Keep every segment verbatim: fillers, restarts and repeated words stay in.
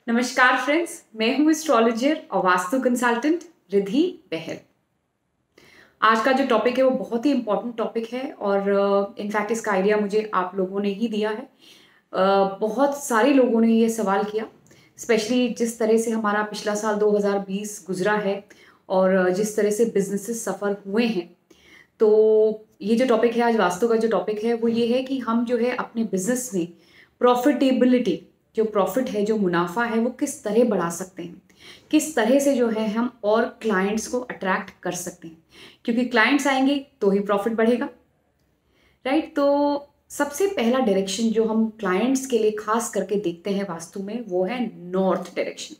नमस्कार फ्रेंड्स, मैं हूं एस्ट्रोलॉजर और वास्तु कंसल्टेंट रिद्धि बहल। आज का जो टॉपिक है वो बहुत ही इम्पोर्टेंट टॉपिक है और इनफैक्ट इसका आइडिया मुझे आप लोगों ने ही दिया है। uh, बहुत सारे लोगों ने ये सवाल किया, स्पेशली जिस तरह से हमारा पिछला साल दो हज़ार बीस गुजरा है और जिस तरह से बिजनेसेस सफ़र हुए हैं। तो ये जो टॉपिक है आज वास्तु का जो टॉपिक है वो ये है कि हम जो है अपने बिजनेस में प्रॉफिटेबिलिटी, जो प्रॉफिट है, जो मुनाफा है, वो किस तरह बढ़ा सकते हैं, किस तरह से जो है हम और क्लाइंट्स को अट्रैक्ट कर सकते हैं, क्योंकि क्लाइंट्स आएंगे तो ही प्रॉफिट बढ़ेगा, राइट। तो सबसे पहला डायरेक्शन जो हम क्लाइंट्स के लिए खास करके देखते हैं वास्तु में वो है नॉर्थ डायरेक्शन।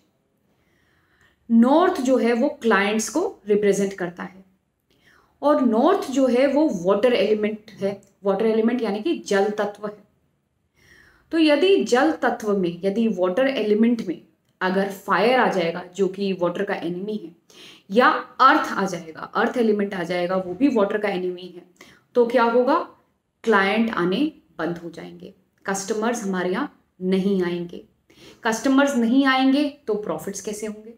नॉर्थ जो है वो क्लाइंट्स को रिप्रेजेंट करता है और नॉर्थ जो है वो वाटर एलिमेंट है। वाटर एलिमेंट यानी कि जल तत्व है। तो यदि जल तत्व में, यदि वाटर एलिमेंट में अगर फायर आ जाएगा जो कि वाटर का एनिमी है, या अर्थ आ जाएगा, अर्थ एलिमेंट आ जाएगा, वो भी वाटर का एनिमी है, तो क्या होगा? क्लाइंट आने बंद हो जाएंगे, कस्टमर्स हमारे यहाँ नहीं आएंगे। कस्टमर्स नहीं आएंगे तो प्रॉफिट्स कैसे होंगे?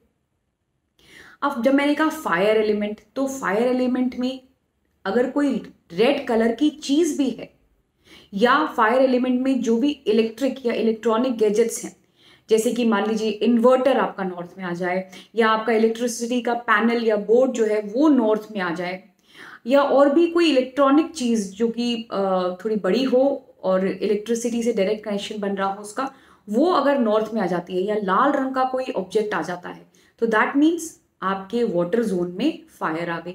अब जब मैंने कहा फायर एलिमेंट, तो फायर एलिमेंट में अगर कोई रेड कलर की चीज भी है, या फायर एलिमेंट में जो भी इलेक्ट्रिक या इलेक्ट्रॉनिक गैजेट्स हैं, जैसे कि मान लीजिए इन्वर्टर आपका नॉर्थ में आ जाए, या आपका इलेक्ट्रिसिटी का पैनल या बोर्ड जो है वो नॉर्थ में आ जाए, या और भी कोई इलेक्ट्रॉनिक चीज़ जो कि थोड़ी बड़ी हो और इलेक्ट्रिसिटी से डायरेक्ट कनेक्शन बन रहा हो उसका, वो अगर नॉर्थ में आ जाती है, या लाल रंग का कोई ऑब्जेक्ट आ जाता है, तो दैट मीन्स आपके वाटर जोन में फायर आ गई,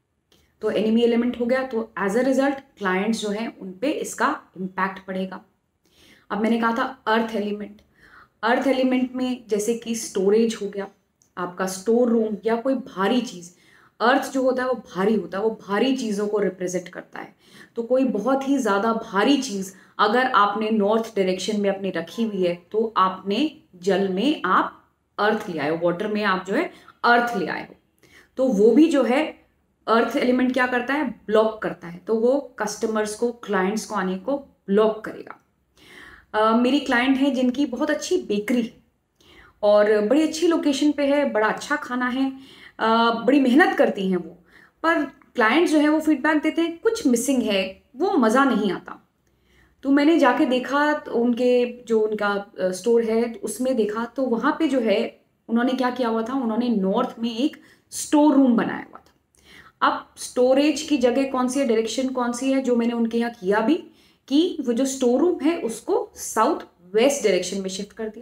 तो एनिमी एलिमेंट हो गया। तो एज अ रिजल्ट क्लाइंट्स जो हैं उन पे इसका इम्पैक्ट पड़ेगा। अब मैंने कहा था अर्थ एलिमेंट। अर्थ एलिमेंट में जैसे कि स्टोरेज हो गया, आपका स्टोर रूम, या कोई भारी चीज़। अर्थ जो होता है वो भारी होता है, वो भारी चीज़ों को रिप्रेजेंट करता है। तो कोई बहुत ही ज़्यादा भारी चीज़ अगर आपने नॉर्थ डायरेक्शन में अपनी रखी हुई है, तो आपने जल में आप अर्थ ले आए हो, वाटर में आप जो है अर्थ ले आए हो, तो वो भी जो है अर्थ एलिमेंट क्या करता है? ब्लॉक करता है। तो वो कस्टमर्स को, क्लाइंट्स को आने को ब्लॉक करेगा। uh, मेरी क्लाइंट है जिनकी बहुत अच्छी बेकरी है और बड़ी अच्छी लोकेशन पे है, बड़ा अच्छा खाना है, uh, बड़ी मेहनत करती हैं वो, पर क्लाइंट्स जो है वो फीडबैक देते हैं कुछ मिसिंग है, वो मज़ा नहीं आता। तो मैंने जाके देखा, तो उनके जो उनका स्टोर है उसमें देखा, तो वहाँ पे जो है उन्होंने क्या किया हुआ था, उन्होंने नॉर्थ में एक स्टोर रूम बनाया हुआ था। अब स्टोरेज की जगह कौन सी है, डायरेक्शन कौन सी है, जो मैंने उनके यहाँ किया भी, कि वो जो स्टोर रूम है उसको साउथ वेस्ट डायरेक्शन में शिफ्ट कर दिया।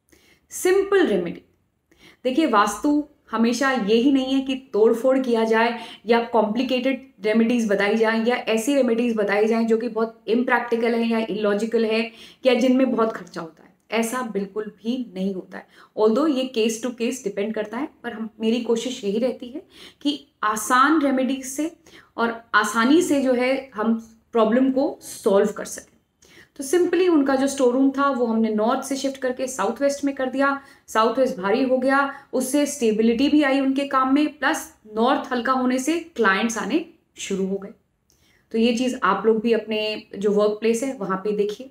Simple remedy. देखिए, वास्तु हमेशा यही नहीं है कि तोड़फोड़ किया जाए या कॉम्प्लिकेटेड रेमेडीज बताई जाए, या ऐसी रेमेडीज बताई जाएं जो कि बहुत इम्प्रैक्टिकल है या इलॉजिकल है, या जिनमें बहुत खर्चा होता है। ऐसा बिल्कुल भी नहीं होता है। ऑल्दो ये केस टू केस डिपेंड करता है, पर हम मेरी कोशिश यही रहती है कि आसान रेमेडीज से और आसानी से जो है हम प्रॉब्लम को सॉल्व कर सकें। तो सिंपली उनका जो स्टोर रूम था वो हमने नॉर्थ से शिफ्ट करके साउथ वेस्ट में कर दिया। साउथ वेस्ट भारी हो गया, उससे स्टेबिलिटी भी आई उनके काम में, प्लस नॉर्थ हल्का होने से क्लाइंट्स आने शुरू हो गए। तो ये चीज़ आप लोग भी अपने जो वर्क प्लेस है वहाँ पे देखिए।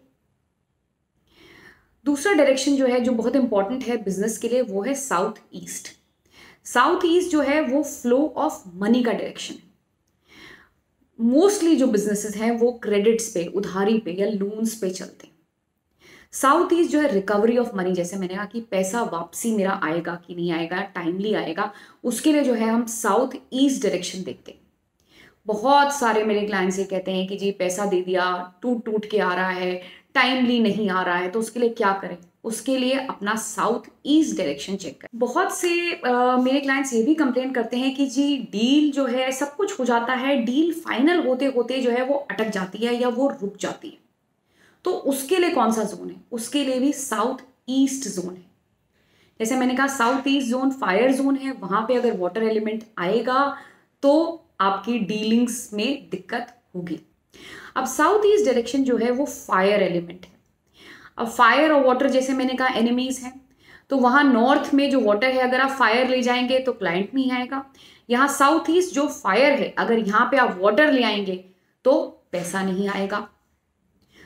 दूसरा डायरेक्शन जो है जो बहुत इंपॉर्टेंट है बिजनेस के लिए, वो है साउथ ईस्ट। साउथ ईस्ट जो है वो फ्लो ऑफ मनी का डायरेक्शन है। मोस्टली जो बिजनेसेस हैं वो क्रेडिट्स पे, उधारी पे या लोन्स पे चलते हैं। साउथ ईस्ट जो है रिकवरी ऑफ मनी, जैसे मैंने कहा कि पैसा वापसी मेरा आएगा कि नहीं आएगा, टाइमली आएगा, उसके लिए जो है हम साउथ ईस्ट डायरेक्शन देखते हैं। बहुत सारे मेरे क्लाइंट्स ये कहते हैं कि जी पैसा दे दिया, टूट टूट के आ रहा है, टाइमली नहीं आ रहा है, तो उसके लिए क्या करें? उसके लिए अपना साउथ ईस्ट डायरेक्शन चेक करें। बहुत से आ, मेरे क्लाइंट्स ये भी कंप्लेन करते हैं कि जी डील जो है सब कुछ हो जाता है, डील फाइनल होते होते जो है वो अटक जाती है या वो रुक जाती है, तो उसके लिए कौन सा जोन है? उसके लिए भी साउथ ईस्ट जोन है। जैसे मैंने कहा south east zone fire zone है, वहां पे अगर वाटर एलिमेंट आएगा तो आपकी डीलिंग्स में दिक्कत होगी। अब साउथ ईस्ट डायरेक्शन जो है वो फायर एलिमेंट है। अब फायर और वाटर जैसे मैंने कहा एनिमीज हैं, तो वहां नॉर्थ में जो वाटर है अगर आप फायर ले जाएंगे तो क्लाइंट नहीं आएगा। यहाँ साउथ ईस्ट जो फायर है, अगर यहाँ पे आप वाटर ले आएंगे तो पैसा नहीं आएगा।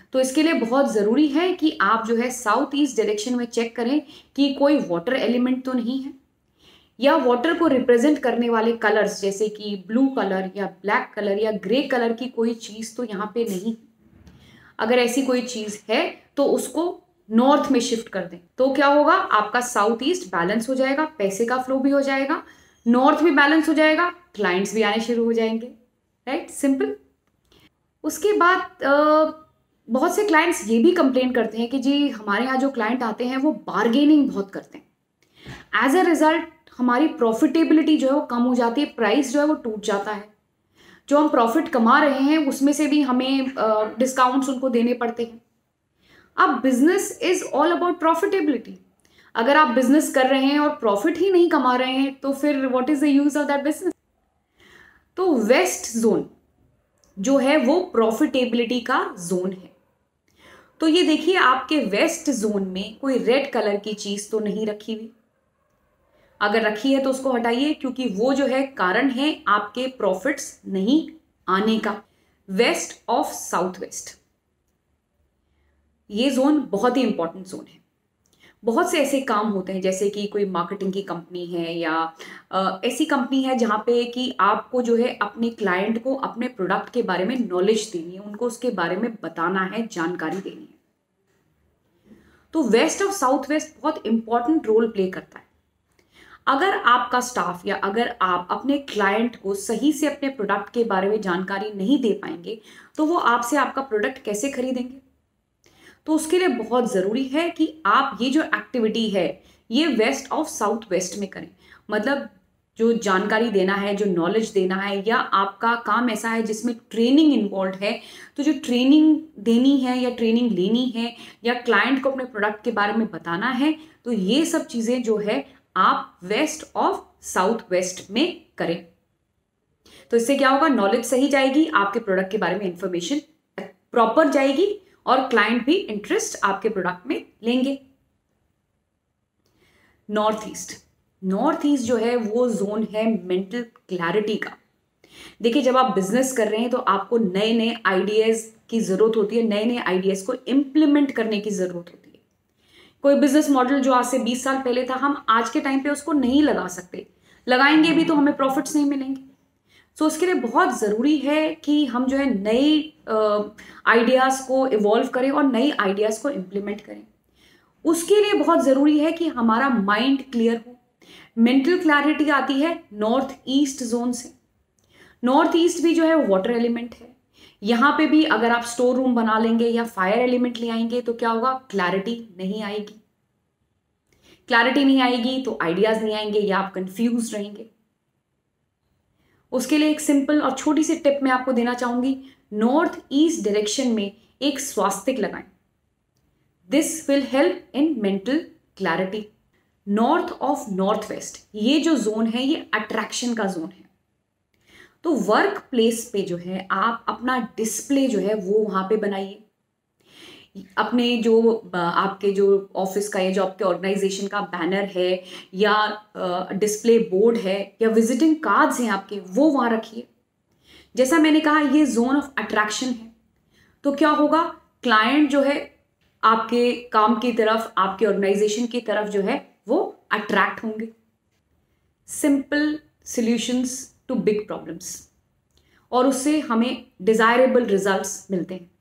तो इसके लिए बहुत ज़रूरी है कि आप जो है साउथ ईस्ट डायरेक्शन में चेक करें कि कोई वाटर एलिमेंट तो नहीं है, या वाटर को रिप्रेजेंट करने वाले कलर्स जैसे कि ब्लू कलर या ब्लैक कलर या ग्रे कलर की कोई चीज़ तो यहाँ पे नहीं। अगर ऐसी कोई चीज़ है तो उसको नॉर्थ में शिफ्ट कर दें, तो क्या होगा, आपका साउथ ईस्ट बैलेंस हो जाएगा, पैसे का फ्लो भी हो जाएगा, नॉर्थ भी बैलेंस हो जाएगा, क्लाइंट्स भी आने शुरू हो जाएंगे। Right, simple. उसके बाद आ, बहुत से क्लाइंट्स ये भी कंप्लेन करते हैं कि जी हमारे यहाँ जो क्लाइंट आते हैं वो बार्गेनिंग बहुत करते हैं। एज अ रिजल्ट हमारी प्रॉफिटेबिलिटी जो है वो कम हो जाती है, प्राइस जो है वो टूट जाता है। जो हम प्रॉफिट कमा रहे हैं उसमें से भी हमें डिस्काउंट्स उनको देने पड़ते हैं। अब business is all about profitability. अगर आप बिजनेस कर रहे हैं और प्रॉफिट ही नहीं कमा रहे हैं तो फिर what is the use of that business. तो वेस्ट जोन जो है वो प्रॉफिटेबिलिटी का जोन है। तो ये देखिए, आपके वेस्ट जोन में कोई रेड कलर की चीज तो नहीं रखी हुई। अगर रखी है तो उसको हटाइए, क्योंकि वो जो है कारण है आपके प्रॉफिट्स नहीं आने का। वेस्ट ऑफ साउथ वेस्ट, ये जोन बहुत ही इंपॉर्टेंट जोन है। बहुत से ऐसे काम होते हैं जैसे कि कोई मार्केटिंग की कंपनी है या आ, ऐसी कंपनी है जहाँ पे कि आपको जो है अपने क्लाइंट को अपने प्रोडक्ट के बारे में नॉलेज देनी है, उनको उसके बारे में बताना है, जानकारी देनी है। तो वेस्ट ऑफ साउथ वेस्ट बहुत इंपॉर्टेंट रोल प्ले करता है। अगर आपका स्टाफ या अगर आप अपने क्लाइंट को सही से अपने प्रोडक्ट के बारे में जानकारी नहीं दे पाएंगे तो वो आपसे आपका प्रोडक्ट कैसे खरीदेंगे। तो उसके लिए बहुत ज़रूरी है कि आप ये जो एक्टिविटी है ये वेस्ट ऑफ साउथ वेस्ट में करें। मतलब जो जानकारी देना है, जो नॉलेज देना है, या आपका काम ऐसा है जिसमें ट्रेनिंग इन्वॉल्व है, तो जो ट्रेनिंग देनी है या ट्रेनिंग लेनी है या क्लाइंट को अपने प्रोडक्ट के बारे में बताना है, तो ये सब चीज़ें जो है आप वेस्ट ऑफ साउथ वेस्ट में करें। तो इससे क्या होगा, नॉलेज सही जाएगी, आपके प्रोडक्ट के बारे में इंफॉर्मेशन प्रॉपर जाएगी और क्लाइंट भी इंटरेस्ट आपके प्रोडक्ट में लेंगे। नॉर्थ ईस्ट, नॉर्थ ईस्ट जो है वो जोन है मेंटल क्लैरिटी का। देखिए, जब आप बिजनेस कर रहे हैं तो आपको नए नए आइडियाज की जरूरत होती है, नए नए आइडियाज को इम्प्लीमेंट करने की जरूरत होती है। कोई बिजनेस मॉडल जो आज से बीस साल पहले था, हम आज के टाइम पे उसको नहीं लगा सकते, लगाएंगे भी तो हमें प्रॉफिट्स नहीं मिलेंगे। सो so, उसके लिए बहुत ज़रूरी है कि हम जो है नए आइडियाज़ को इवॉल्व करें और नई आइडियाज़ को इम्प्लीमेंट करें। उसके लिए बहुत ज़रूरी है कि हमारा माइंड क्लियर हो। मेंटल क्लैरिटी आती है नॉर्थ ईस्ट जोन से। नॉर्थ ईस्ट भी जो है वाटर एलिमेंट है। यहाँ पे भी अगर आप स्टोर रूम बना लेंगे या फायर एलिमेंट ले आएंगे तो क्या होगा, क्लैरिटी नहीं आएगी। क्लैरिटी नहीं आएगी तो आइडियाज़ नहीं आएंगे या आप कंफ्यूज रहेंगे। उसके लिए एक सिंपल और छोटी सी टिप मैं आपको देना चाहूंगी, नॉर्थ ईस्ट डायरेक्शन में एक स्वास्तिक लगाएं। This will help in mental clarity. North of north west, ये जो जोन है ये अट्रैक्शन का जोन है। तो वर्क प्लेस पे जो है आप अपना डिस्प्ले जो है वो वहां पे बनाइए। अपने जो आपके जो ऑफिस का या जो आपके ऑर्गेनाइजेशन का बैनर है या डिस्प्ले बोर्ड है या विजिटिंग कार्ड्स हैं आपके, वो वहाँ रखिए। जैसा मैंने कहा ये जोन ऑफ अट्रैक्शन है, तो क्या होगा, क्लाइंट जो है आपके काम की तरफ, आपके ऑर्गेनाइजेशन की तरफ जो है वो अट्रैक्ट होंगे। Simple solutions to big problems, और उससे हमें डिजायरेबल रिजल्ट्स मिलते हैं।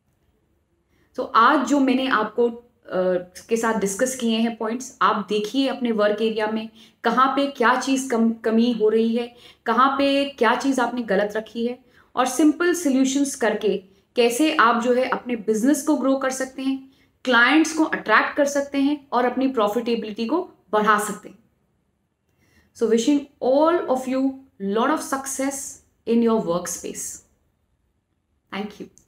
तो आज जो मैंने आपको uh, के साथ डिस्कस किए हैं पॉइंट्स, आप देखिए अपने वर्क एरिया में कहाँ पे क्या चीज़ कम कमी हो रही है, कहाँ पे क्या चीज़ आपने गलत रखी है, और सिंपल सॉल्यूशंस करके कैसे आप जो है अपने बिजनेस को ग्रो कर सकते हैं, क्लाइंट्स को अट्रैक्ट कर सकते हैं और अपनी प्रॉफिटेबिलिटी को बढ़ा सकते हैं। So wishing all of you lot of success in your workspace. Thank you.